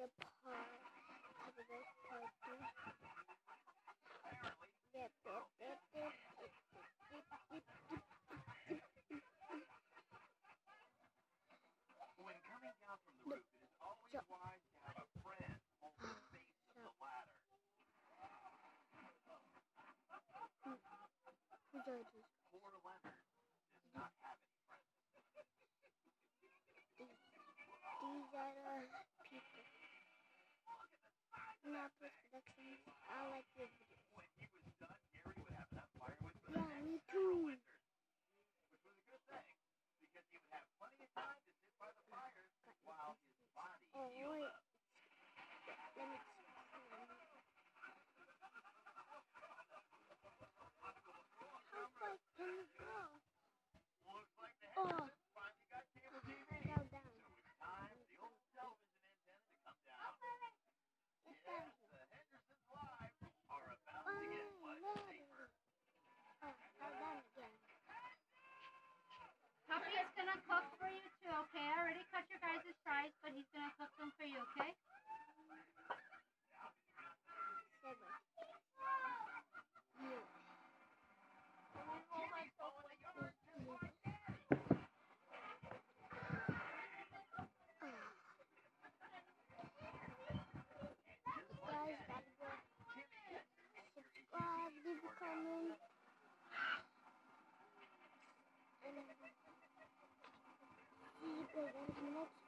the part. Have a nice party. Yep, yep, yep, yep. When coming down from the roof, it is always wise to have a friend hold the base of the ladder. Poor Leonard does not have any friends. These are the people. Not Productions. I like your videos. When he was done, Gary would have enough firewood for the Yeah, next me several too. winters, which was a good thing, because he would have plenty of time to sit by the fire while his body healed up. Let me how far can you go? Looks like the Oh, Hendersons finally got cable TV. fell down. So it's time for the old television antenna to come down. Get down Yes, here. the Hendersons Live are about to get much safer. Oh, fell down again. Puppy is gonna cook for you too, okay? I already cut your guys' fries, but he's gonna cook them for you, okay? Seven. Guys, gotta go. Subscribe, leave a comment. And see you guys in the next